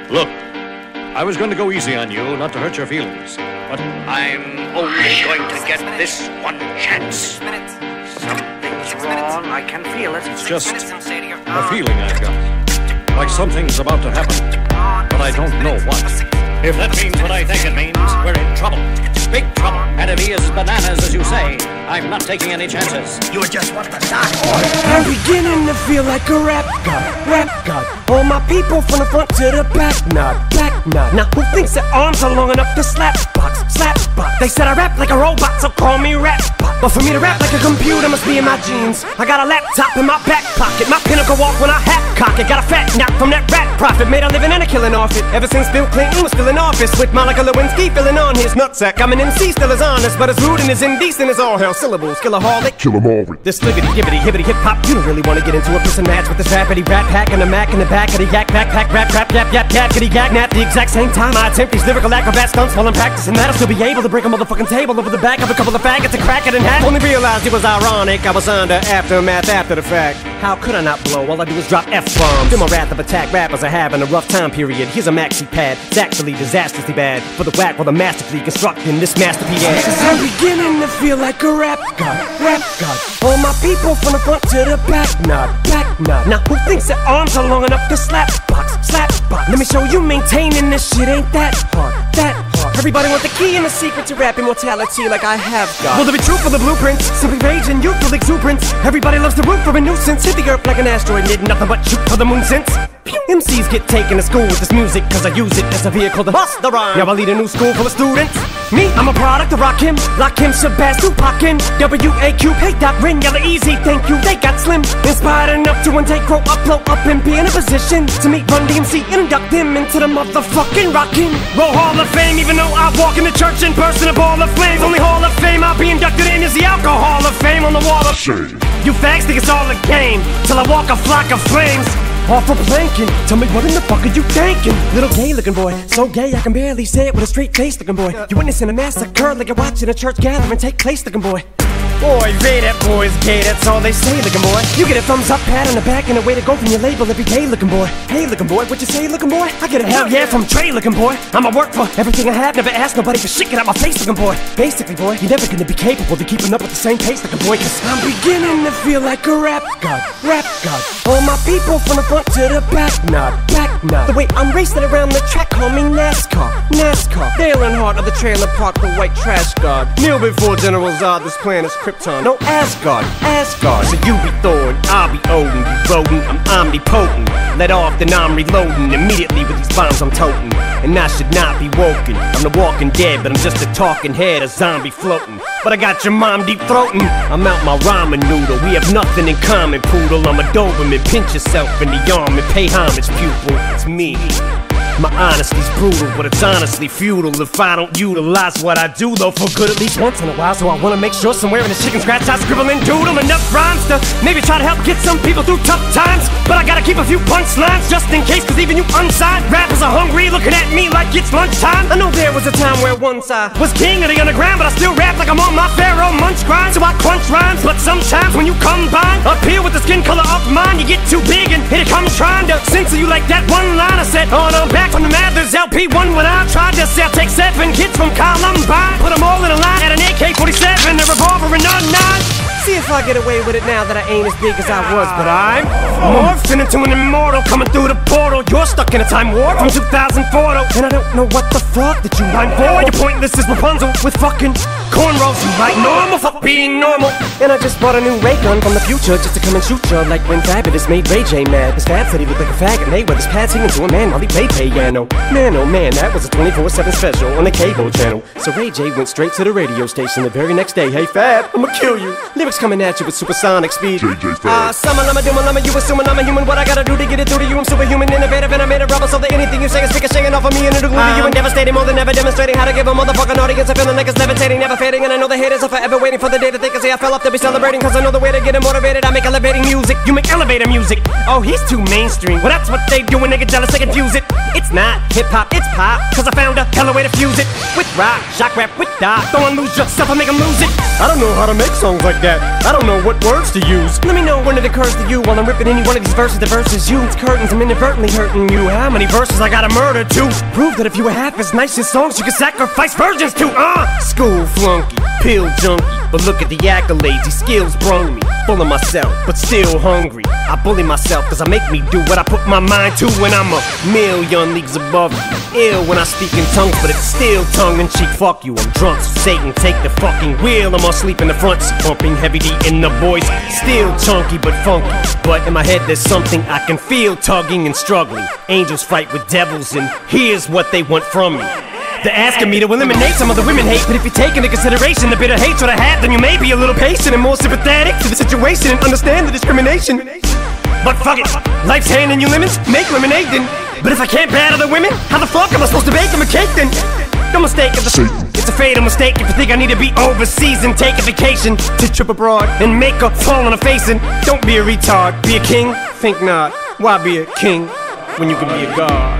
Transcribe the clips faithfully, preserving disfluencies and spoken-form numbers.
Look, I was going to go easy on you, not to hurt your feelings, but I'm only going to get this one chance. Something's wrong, I can feel it. It's just a feeling I've got, like something's about to happen, but I don't know what. If that means what I think it means, we're in trouble. Big trouble. And if he is as bananas as you say, I'm not taking any chances. You just want the dark order. I'm beginning to feel like a rap god, rap god. All my people from the front to the back, nod, back nod. Now who thinks their arms are long enough to slap box, slap box? They said I rap like a robot, so call me rap bot. But for me to rap like a computer must be in my genes. I got a laptop in my back pocket, my pinnacle walk when I hat cock it. Got a fat knock from that rat profit, made a living and a killing off it. Ever since Bill Clinton was still in office, with Monica Lewinsky filling on his nutsack. I'm an M C, still as honest, but as rude and as indecent as all hell. Syllables, killaholic, kill 'em all with this liggity, gibbity, hibbity, hip hop. You don't really want to get into a piss and match with this rapidy rat pack and a mac in the back of the yak backpack, rap, rap, yap, yap, yakety yak. At the exact same time I attempt these lyrical acrobat stunts while I'm practicing that, I'll still be able to break a motherfucking table over the back of a couple of faggots and crack it in half. Only realized it was ironic, I was under aftermath after the fact. How could I not blow? All I do is drop F-bombs. Feel my wrath of attack, rappers are having a rough time period. Here's a maxi pad, it's actually disastrously bad for the whack while the masterfully constructing this masterpiece. I'm beginning to feel like a rap god, rap god. All my people from the front to the back, nod, back nod. Now who thinks their arms are long enough to slap box, slap box? Let me show you maintaining this shit ain't that hard, that hard. Everybody want the key and the secret to rap immortality like I have got. Will there be truth for the blueprints? Simply rage and youthful exuberance. Everybody loves the root for a nuisance. Hit the earth like an asteroid, need nothing but shoot for the moon since. M Cs get taken to school with this music, cause I use it as a vehicle to bust the rhyme. Now I lead a new school full of students. Me, I'm a product of Rock Him, Lock Him, Shabazz, Tupac, and W A Q, hey Doc, Ring, Yella Easy, thank you, they got slim. Inspired enough to one day grow up, blow up, and be in a position to meet Run D M C and induct them into the motherfucking Rockin' Roll Hall of Fame. Even though I walk in the church in person, a ball of flames. Only Hall of Fame I'll be inducted in is the Alcohol of Fame on the wall of shame. You fags think it's all a game, till I walk a flock of flames. Off a planking, tell me what in the fuck are you thinking? Little gay looking boy, so gay I can barely say it with a straight face looking boy. You witnessing a massacre like you're watching a church gathering take place looking boy. Boy, Ray, that boy's gay, that's all they say looking boy. You get a thumbs up, pat on the back, and a way to go from your label every day looking boy. Hey looking boy, what you say looking boy? I get a hell yeah from Trey looking boy. I'ma work for everything I have, never ask nobody for shit, get out my face looking boy. Basically boy, you're never gonna be capable of keeping up with the same pace looking boy, cause I'm beginning to feel like a rap god, rap god. All my people from the front to the back, nod, back nod. The way I'm racing around the track, call me NASCAR, NASCAR. Dale Earnhardt of the trailer park, the white trash god. Kneel before General Zod, this planet's Krypton. No Asgard, Asgard. So you be Thor and I'll be Odin. You rodent, I'm omnipotent. Let off, then I'm reloading. Immediately with these bombs I'm toting. And I should not be woken. I'm the walking dead, but I'm just a talking head, a zombie floating. But I got your mom deep throating. I'm out my ramen noodle. We have nothing in common, poodle. I'm a Doberman. Pinch yourself in the arm and pay homage, pupil. It's me. My honesty's brutal, but it's honestly futile if I don't utilize what I do, though, for good at least once in a while. So I wanna make sure somewhere in the chicken scratch I scribble and doodle enough rhymes to maybe try to help get some people through tough times. But I gotta keep a few punchlines just in case, cause even you unsigned rappers are hungry, looking at me like it's lunchtime. I know there was a time where once I was king of the underground, but I still rap like I'm on my Pharaoh munch grind. So I crunch rhymes, but sometimes when you combine up here with the skin color of mine, you get too big and here it comes trying to censor you like that one line I said on I'm back from the Mathers L P one when I tried to sell. Take seven kids from Columbine, put them all in a line at an A K forty-seven, a revolver and a nine. See if I get away with it now that I ain't as big as I was, but I'm morphing into an immortal coming through the portal. You're stuck in a time warp from two thousand four though, and I don't know what the fuck that you rhyme for. You're pointless as Rapunzel with fucking cornrows. You like normal, fuck being normal. And I just bought a new ray gun from the future just to come and shoot ya like when Fabulous made Ray J mad. His dad said he looked like a faggot, and they were his pad singing to a man while he played piano. Man, oh man, that was a twenty-four seven special on the cable channel. So Ray J went straight to the radio station the very next day. Hey Fab, I'ma kill you. Lyrics coming at you with supersonic speed. J J Fab. Ah, summer, lama, duma, lama, you assuming I'm a human. What I gotta do to get it through to you? I'm superhuman, innovative, and I made a rubber so that anything you say is ricocheting off of me and it'll glue to you and devastating more than ever, demonstrating how to give a motherfucking audience a feeling like it's levitating, never fading. And I know the haters are forever waiting for the day that they can say I fell off to be celebrating, cause I know the way to get them motivated. I make elevating music, you make elevator music. Oh, he's too mainstream. Well, that's what they do when they get jealous, they confuse it. It's not hip-hop, it's pop, cause I found a hella way to fuse it. With rock, shock rap, with dot. Don't wanna lose yourself, I make them lose it. I don't know how to make songs like that. I don't know what words to use. Let me know when it occurs to you while I'm ripping any one of these verses. The verses you, it's curtains, I'm inadvertently hurting you. How am many verses I gotta murder to prove that if you were half as nice as songs you could sacrifice virgins to. Uh, school flunky, pill junkie, but look at the accolades, these skills brung me. Full of myself, but still hungry. I bully myself cause I make me do what I put my mind to when I'm a million leagues above you. Ill when I speak in tongues, but it's still tongue-in-cheek. Fuck you, I'm drunk, so Satan take the fucking wheel. I'm asleep in the front seat, pumping heavy D in the voice. Still chunky but funky, but in my head there's something I can feel tugging and struggling. Angels fight with devils and here's what they want from me. They're asking me to eliminate some of the women hate, but if you take into consideration the bitter hatred I have, then you may be a little patient and more sympathetic to the situation and understand the discrimination. But fuck it, life's handing you lemons, make lemonade then. But if I can't battle the women, how the fuck am I supposed to bake them a cake then? No mistake, it's a, it's a fatal mistake if you think I need to be overseas and take a vacation to trip abroad and make a fall on a face. And don't be a retard, be a king? Think not. Why be a king when you can be a god?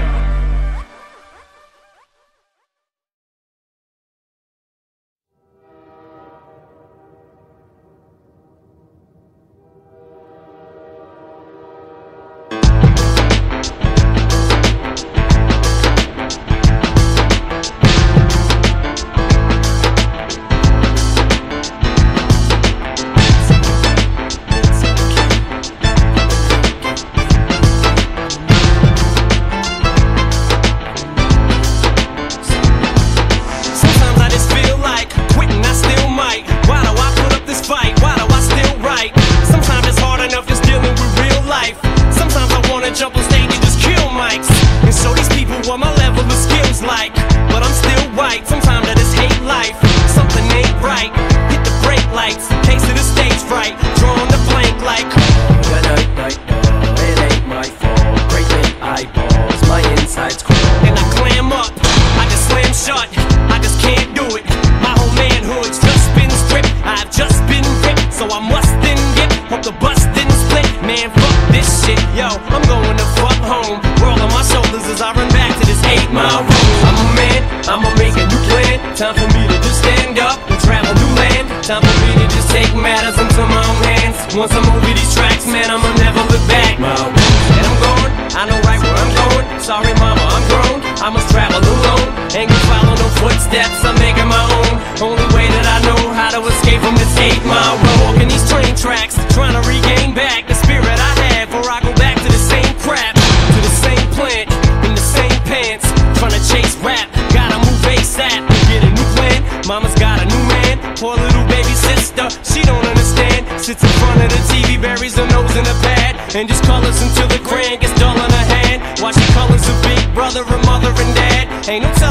Jump on stage and just kill mics and show these people what my level of skills like. But I'm still white, sometimes I just hate life. Something ain't right, hit the brake lights, case of the stage fright, drawing the blank like oh, night, night, no, it ain't my fault. Great big eyeballs, my insides crawl. And I clam up, I just slam shut, I just can't do it. My whole manhood's just been stripped, I've just been ripped, so I must then get. Hope the bus didn't split, man, fuck this shit. Yo, I'm going to fuck home. World on my shoulders as I run back to this eight mile road. I'm a man, I'ma make a new plan. Time for me to just stand up and travel new land. Time for me to just take matters into my own hands. Once I'm over these tracks, man, I'ma never look back. And I'm going, I know right where I'm going. Sorry mama, I'm grown, I must travel alone. Ain't gonna follow no footsteps, I'm making my own. Only way that I know how to escape from this eight mile road. Walking these train tracks, trying to regain back the spirit I had before I go back to the same crap, to the same plant, in the same pants, trying to chase rap. Gotta move ASAP and get a new plan. Mama's got a new man, poor little baby sister, she don't understand. Sits in front of the T V, buries her nose in a pad, and just colors until the crayon gets dull in her hand. While she colors her big brother, her mother and dad. Ain't no